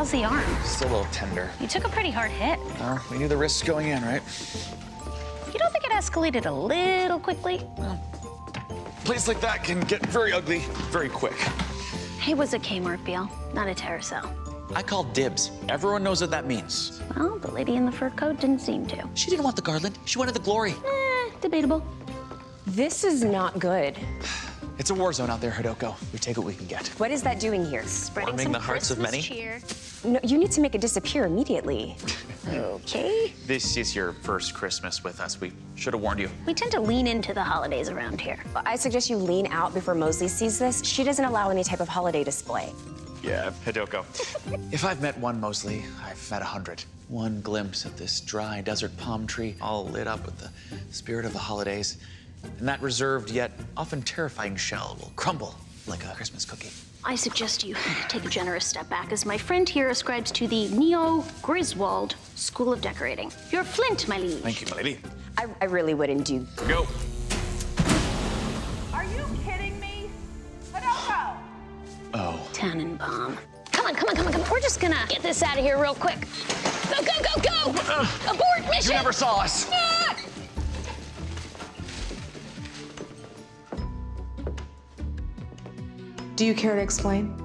How's the arm? Still a little tender. You took a pretty hard hit. Well, we knew the risks going in, right? You don't think it escalated a little quickly? Well, a place like that can get very ugly very quick. It was a Kmart, Beale, not a Terracell. I called dibs. Everyone knows what that means. Well, the lady in the fur coat didn't seem to. She didn't want the Garland. She wanted the glory. Debatable. This is not good. It's a war zone out there, Hidoko. We take what we can get. What is that doing here? Spreading Warming some the hearts of Christmas many. cheer. No, you need to make it disappear immediately. Okay. This is your first Christmas with us. We should have warned you. We tend to lean into the holidays around here. I suggest you lean out before Mosley sees this. She doesn't allow any type of holiday display. Yeah, Hidoko. If I've met one Mosley, I've met 100. One glimpse of this dry desert palm tree, all lit up with the spirit of the holidays. And that reserved yet often terrifying shell will crumble like a Christmas cookie. I suggest you take a generous step back, as my friend here ascribes to the Neo-Griswold School of Decorating. You're Flint, my liege. Thank you, my lady. I really wouldn't do. Go. Are you kidding me? Hidoko! Oh. Tannenbaum. Come on, come on, come on, come on. We're just gonna get this out of here real quick. Go, go, go, go! Abort mission! You never saw us. Ah! Do you care to explain?